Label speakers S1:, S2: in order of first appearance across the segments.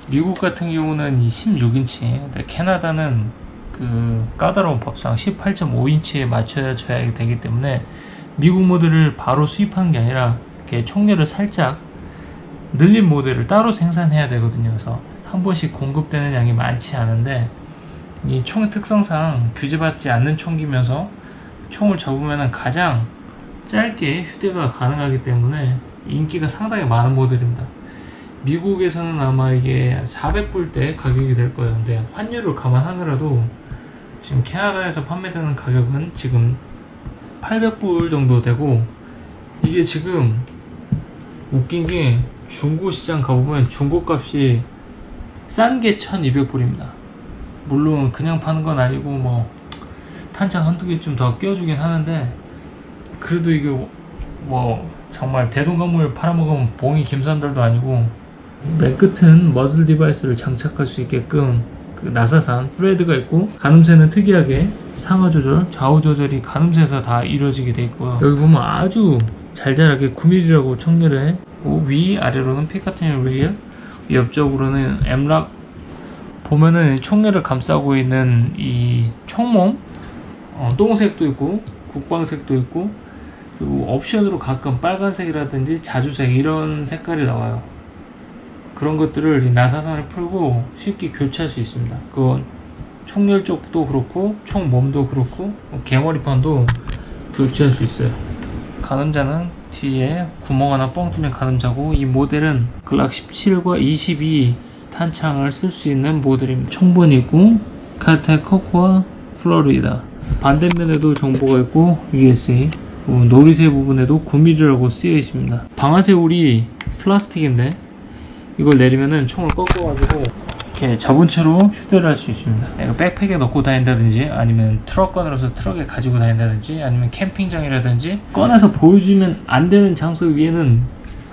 S1: 미국 같은 경우는 이 16인치, 캐나다는 그 까다로운 법상 18.5인치에 맞춰져야 되기 때문에 미국 모델을 바로 수입하는 게 아니라 이렇게 총열을 살짝 늘린 모델을 따로 생산해야 되거든요. 그래서 한 번씩 공급되는 양이 많지 않은데, 이 총의 특성상 규제받지 않는 총기면서 총을 접으면 가장 짧게 휴대가 가능하기 때문에 인기가 상당히 많은 모델입니다. 미국에서는 아마 이게 400불대 가격이 될 거예요. 근데 환율을 감안하더라도 지금 캐나다에서 판매되는 가격은 지금 800불 정도 되고, 이게 지금 웃긴 게 중고 시장 가보면 중고 값이 싼 게 1200불입니다. 물론 그냥 파는 건 아니고 뭐 탄창 한두 개 좀 더 끼워주긴 하는데, 그래도 이게 뭐 정말 대동강물 팔아먹으면 봉이 김산달도 아니고, 맨 끝은 머즐 디바이스를 장착할 수 있게끔 그 나사산 프레드가 있고, 가늠쇠는 특이하게 상하 조절, 좌우 조절이 가늠쇠에서 다 이루어지게 돼 있고요. 여기 보면 아주 잘잘하게 9mm라고 청결해 있고, 위 아래로는 피카티닐 레일, 옆쪽으로는 엠락. 보면은 총열을 감싸고 있는 이 총몸, 똥색도 있고 국방색도 있고, 그리고 옵션으로 가끔 빨간색이라든지 자주색 이런 색깔이 나와요. 그런 것들을 이 나사산을 풀고 쉽게 교체할 수 있습니다. 그건 총열 쪽도 그렇고 총몸도 그렇고 개머리판도 교체할 수 있어요. 가늠자는 뒤에 구멍 하나 뻥 뚫린 가늠자고, 이 모델은 글락 17과 22 탄창을 쓸 수 있는 모델입니다. 총본이 있고 칼텍 코코아 플로리다, 반대면에도 정보가 있고 USA, 놀이쇠 부분에도 9mm라고 쓰여 있습니다. 방아쇠 울이 플라스틱인데 이걸 내리면은 총을 꺾어가지고 이렇게 접은 채로 휴대를 할 수 있습니다. 내가 백팩에 넣고 다닌다든지, 아니면 트럭 꺼내서 트럭에 가지고 다닌다든지, 아니면 캠핑장이라든지 꺼내서 보여주면 안 되는 장소 위에는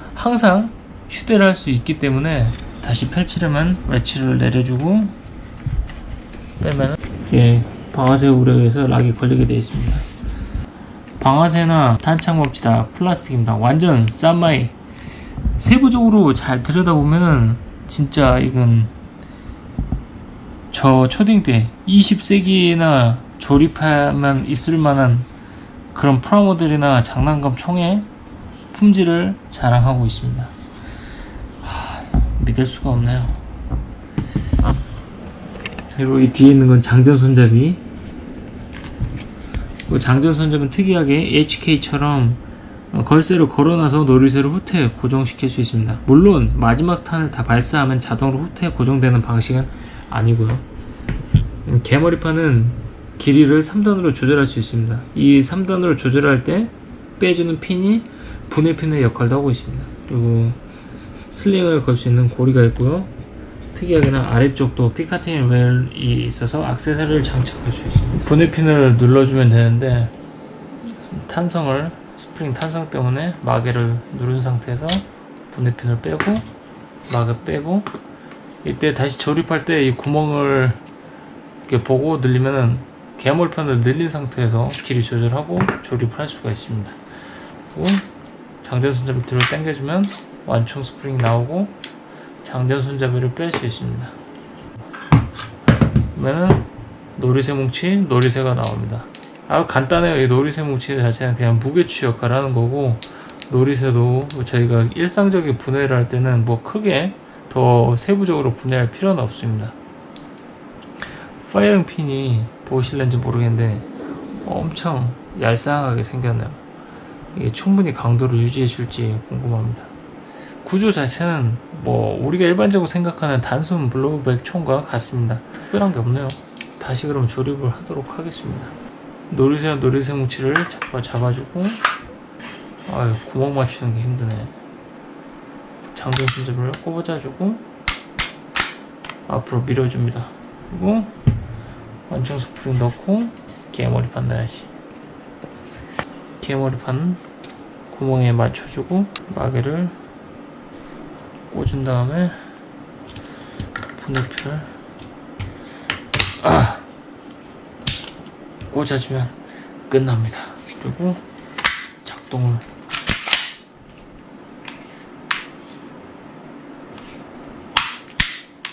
S1: 항상 휴대를 할 수 있기 때문에, 다시 펼치려면 웨치를 내려주고 빼면 이렇게 방아쇠 우력에서 락이 걸리게 되어 있습니다. 방아쇠나 탄창 멈치 다 플라스틱입니다. 완전 싼마이. 세부적으로 잘 들여다보면은 진짜 이건 저 초딩 때 20세기나 조립하면 있을만한 그런 프라모델이나 장난감 총의 품질을 자랑하고 있습니다. 믿을 수가 없네요. 그리고 이 뒤에 있는 건 장전 손잡이. 장전 손잡이는 특이하게 HK처럼 걸쇠를 걸어놔서 놀이쇠를 후퇴 고정시킬 수 있습니다. 물론 마지막 탄을 다 발사하면 자동으로 후퇴 고정되는 방식은 아니고요. 개머리판은 길이를 3단으로 조절할 수 있습니다. 이 3단으로 조절할 때 빼주는 핀이 분해핀의 역할도 하고 있습니다. 그리고 슬링을 걸 수 있는 고리가 있고요. 특이하게는 아래쪽도 피카티닐 레일이 있어서 액세서리를 장착할 수 있습니다. 분해핀을 눌러주면 되는데, 탄성을 스프링 탄성 때문에 마개를 누른 상태에서 분해핀을 빼고 마개 빼고, 이때 다시 조립할 때 이 구멍을 이렇게 보고 늘리면은 개몰판을 늘린 상태에서 길이 조절하고 조립을 할 수가 있습니다. 그리고 장전 손잡이 뒤로 당겨주면 완충 스프링이 나오고 장전 손잡이를 뺄 수 있습니다. 그러면은 놀이쇠 뭉치, 놀이쇠가 나옵니다. 아주 간단해요. 이 놀이쇠 뭉치 자체는 그냥 무게추 역할을 하는 거고, 놀이쇠도 저희가 일상적인 분해를 할 때는 뭐 크게 더 세부적으로 분해할 필요는 없습니다. 파이어링 핀이 보실는지 모르겠는데 엄청 얄쌍하게 생겼네요. 이게 충분히 강도를 유지해 줄지 궁금합니다. 구조 자체는 뭐 우리가 일반적으로 생각하는 단순 블로우백 총과 같습니다. 특별한 게 없네요. 다시 그럼 조립을 하도록 하겠습니다. 놀이쇠와 놀이쇠 뭉치를 잡아주고, 아유, 구멍 맞추는 게 힘드네. 장전 손잡이를 꼽아주고 앞으로 밀어줍니다. 그리고 완충 스프링 넣고 개머리판 넣어야지. 개머리판 구멍에 맞춰주고 마개를 꽂은 다음에 분해피를 꽂아주면 끝납니다. 그리고 작동을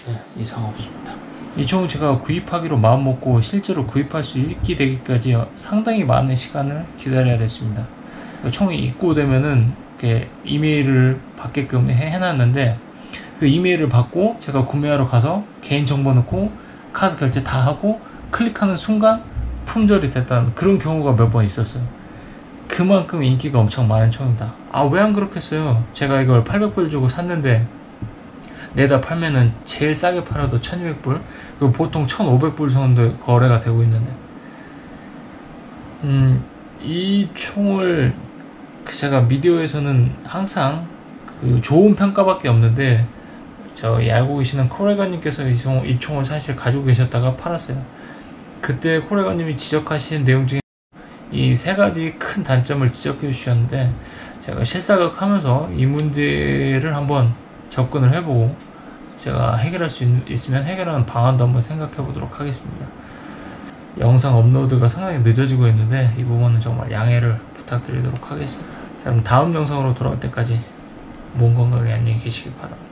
S1: 이상 없습니다. 이 총은 제가 구입하기로 마음먹고 실제로 구입할 수 있게 되기까지 상당히 많은 시간을 기다려야 됐습니다. 총이 입고되면은 이렇게 이메일을 받게끔 해놨는데, 그 이메일을 받고 제가 구매하러 가서 개인정보 넣고 카드 결제 다 하고 클릭하는 순간 품절이 됐다는 그런 경우가 몇 번 있었어요. 그만큼 인기가 엄청 많은 총이다. 왜 안 그렇겠어요? 제가 이걸 800불 주고 샀는데 내다 팔면은 제일 싸게 팔아도 1200불, 그리고 보통 1500불 정도 거래가 되고 있는데, 이 총을 제가 미디어에서는 항상 그 좋은 평가밖에 없는데, 저희 알고 계시는 코레가님께서 이 총을 사실 가지고 계셨다가 팔았어요. 그때 코레가님이 지적하신 내용 중에 이 세 가지 큰 단점을 지적해 주셨는데, 제가 실사격 하면서 이 문제를 한번 접근을 해보고 제가 해결할 수 있으면 해결하는 방안도 한번 생각해 보도록 하겠습니다. 영상 업로드가 상당히 늦어지고 있는데 이 부분은 정말 양해를 부탁드리도록 하겠습니다. 자, 그럼 다음 영상으로 돌아올 때까지 몸 건강히 안녕히 계시기 바랍니다.